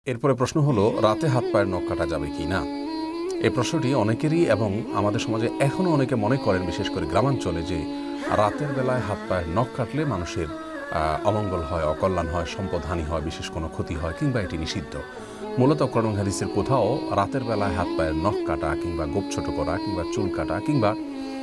এরপরে প্রশ্ন হলো, রাতে হাত পায়ের নখ কাটা যাবে কি না? এই প্রশ্নটি অনেকেরই এবং আমাদের সমাজে এখনও অনেকে মনে করেন, বিশেষ করে গ্রামাঞ্চলে, যে রাতের বেলায় হাত পায়ের নখ কাটলে মানুষের অমঙ্গল হয়, অকল্যাণ হয়, সম্পদহানি হয়, বিশেষ কোনো ক্ষতি হয়, কিংবা এটি নিষিদ্ধ। মূলত কোরআন হাদিসের কোথাও রাতের বেলায় হাত পায়ের নখ কাটা কিংবা গোপ ছোট করা কিংবা চুল কাটা কিংবা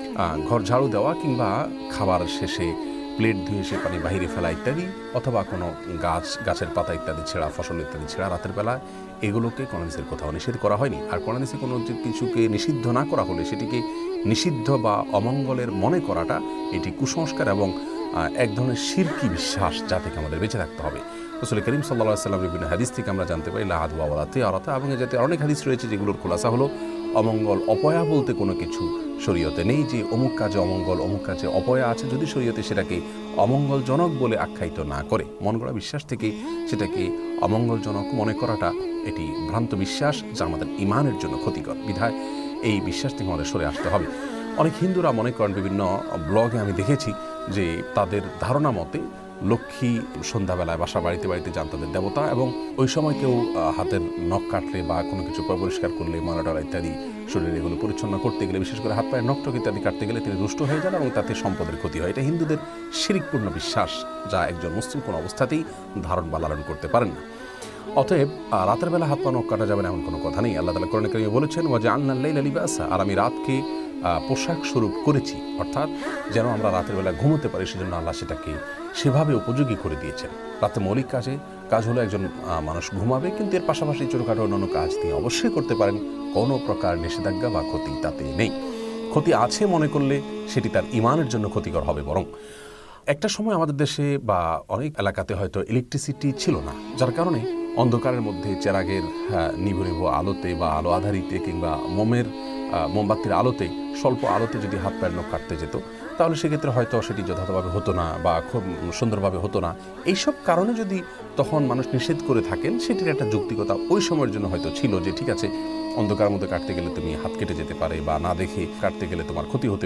ঘর ঝাড়ু দেওয়া কিংবা খাবার শেষে প্লেট ধুয়ে সে পানি বাহিরে ফেলা ইত্যাদি, অথবা কোনো গাছের পাতা ইত্যাদি ছেঁড়া, ফসল ইত্যাদি ছেঁড়া রাতের বেলা, এগুলোকে কোরআন হাদিসের কোথাও নিষেধ করা হয়নি। আর কোরআন হাদিসে কোনো কিছুকে নিষিদ্ধ না করা হলে সেটিকে নিষিদ্ধ বা অমঙ্গলের মনে করাটা এটি কুসংস্কার এবং এক ধরনের শিরকি বিশ্বাস, যা থেকে আমাদের বেঁচে থাকতে হবে। রাসূল করিম সাল্লাল্লাহু আলাইহি ওয়াসাল্লাম বিভিন্ন হাদিস থেকে আমরা জানতে পারি, লা আদওয়া ওয়ালা তিয়ারাতা, এবং এ জাতীয় অনেক হাদিস রয়েছে যেগুলোর খোলাসা হলো অমঙ্গল অপয়া বলতে কোনো কিছু শরীয়তে নেই, যে অমুক কাজে অমঙ্গল, অমুক কাজে অপয়া আছে। যদি শরীয়তে সেটাকে অমঙ্গলজনক বলে আখ্যায়িত না করে, মন গড়া বিশ্বাস থেকে সেটাকে অমঙ্গলজনক মনে করাটা এটি ভ্রান্ত বিশ্বাস, যা আমাদের ইমানের জন্য ক্ষতিকর। বিধায় এই বিশ্বাস থেকে আমাদের সরে আসতে হবে। অনেক হিন্দুরা মনে করেন, বিভিন্ন ব্লগে আমি দেখেছি যে তাদের ধারণা মতে লক্ষ্মী সন্ধ্যাবেলায় বাসা বাড়িতে বাড়িতে যান তাদের দেবতা, এবং ওই সময় কেউ হাতের নখ কাটলে বা কোনো কিছু পরিষ্কার করলে, ময়লা ইত্যাদি শরীরে এগুলো পরিচ্ছন্ন করতে গেলে, বিশেষ করে হাত পায়ের নখ ইত্যাদি কাটতে গেলে তিনি রুষ্ট হয়ে যান এবং তাতে সম্পদের ক্ষতি হয়। এটা হিন্দুদের শিরকপূর্ণ বিশ্বাস, যা একজন মুসলিম কোনো অবস্থাতেই ধারণ বা লালন করতে পারেন না। অতএব রাতের বেলা হাত পা নখ কাটা যাবে না এমন কোনো কথা নেই। আল্লাহ তাআলা কোরআনে কারিমে বলেছেন, ওয়াজআলনা আল-লাইলা লিবাসা, আর আমি রাতকে পোশাক স্বরূপ করেছি, অর্থাৎ যেন আমরা রাতের বেলা ঘুমোতে পারি, সেজন্য আল্লাহ সেটাকে সেভাবে উপযোগী করে দিয়েছেন। রাতে মৌলিক কাজ হলো একজন মানুষ ঘুমাবে, কিন্তু এর পাশাপাশি ছোটোখাটো অন্যান্য কাজ তিনি অবশ্যই করতে পারেন। কোনো প্রকার নিষেধাজ্ঞা বা ক্ষতি তাতে নেই। ক্ষতি আছে মনে করলে সেটি তার ইমানের জন্য ক্ষতিকর হবে। বরং একটা সময় আমাদের দেশে বা অনেক এলাকাতে হয়তো ইলেকট্রিসিটি ছিল না, যার কারণে অন্ধকারের মধ্যে চেরাগের নিভু নিভু আলোতে বা আলো আধারিতে কিংবা মোমবাতির আলোতে, স্বল্প আলোতে যদি হাত পায়ের নখ কাটতে যেত, তাহলে সেক্ষেত্রে হয়তো সেটি যথাযথভাবে হতো না বা খুব সুন্দরভাবে হতো না। এইসব কারণে যদি তখন মানুষ নিষেধ করে থাকেন, সেটির একটা যৌক্তিকতা ওই সময়ের জন্য হয়তো ছিল, যে ঠিক আছে, অন্ধকারের মধ্যে কাটতে গেলে তুমি হাত কেটে যেতে পারে, বা না দেখে কাটতে গেলে তোমার ক্ষতি হতে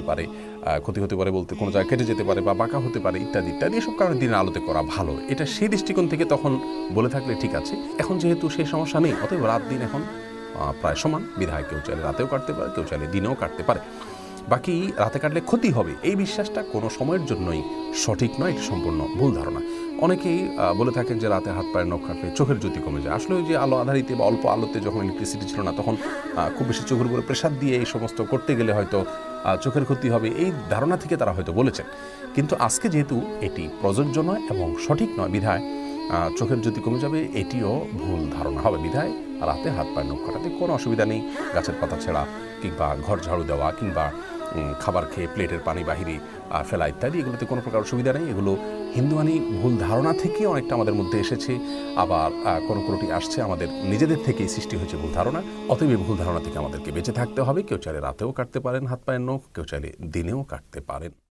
পারে বলতে কোনো জায়গায় কেটে যেতে পারে বা বাঁকা হতে পারে ইত্যাদি ইত্যাদি। এসব কারণে দিনের আলোতে করা ভালো, এটা সেই দৃষ্টিকোণ থেকে তখন বলে থাকলে ঠিক আছে। এখন যেহেতু সেই সমস্যা নেই, অতএব রাত দিন এখন প্রায় সমান। বিধায় কেউ চাইলে রাতেও কাটতে পারে, কেউ চাইলে দিনেও কাটতে পারে। বাকি রাতে কাটলে ক্ষতি হবে, এই বিশ্বাসটা কোনো সময়ের জন্যই সঠিক নয়, এটি সম্পূর্ণ ভুল ধারণা। অনেকেই বলে থাকেন যে রাতে হাত পায়ের নখ কাটলে চোখের জ্যোতি কমে যায়। আসলে ওই যে আলো আধারিতে বা অল্প আলোতে, যখন ইলেকট্রিসিটি ছিল না, তখন খুব বেশি চোখের উপরে প্রেসার দিয়ে এই সমস্ত করতে গেলে হয়তো চোখের ক্ষতি হবে, এই ধারণা থেকে তারা হয়তো বলেছেন। কিন্তু আজকে যেহেতু এটি প্রযোজ্য নয় এবং সঠিক নয়, বিধায় চোখের জ্যোতি কমে যাবে, এটিও ভুল ধারণা হবে। বিধায় রাতে হাত পায়ের নখ কাটাতে কোনো অসুবিধা নেই। গাছের পাতা ছেঁড়া কিংবা ঘর ঝাড়ু দেওয়া কিংবা খাবার খেয়ে প্লেটের পানি বাহিরে ফেলা ইত্যাদি, এগুলোতে কোনো প্রকার অসুবিধা নেই। এগুলো হিন্দুয়ানি ভুল ধারণা থেকে অনেকটা আমাদের মধ্যে এসেছে, আবার কোনোটি আসছে আমাদের নিজেদের থেকেই সৃষ্টি হয়েছে ভুল ধারণা। অতএব এই ভুল ধারণা থেকে আমাদেরকে বেঁচে থাকতে হবে। কেউ চাইলে রাতেও কাটতে পারেন হাত পায়ের নখ, কেউ চাইলে দিনেও কাটতে পারেন।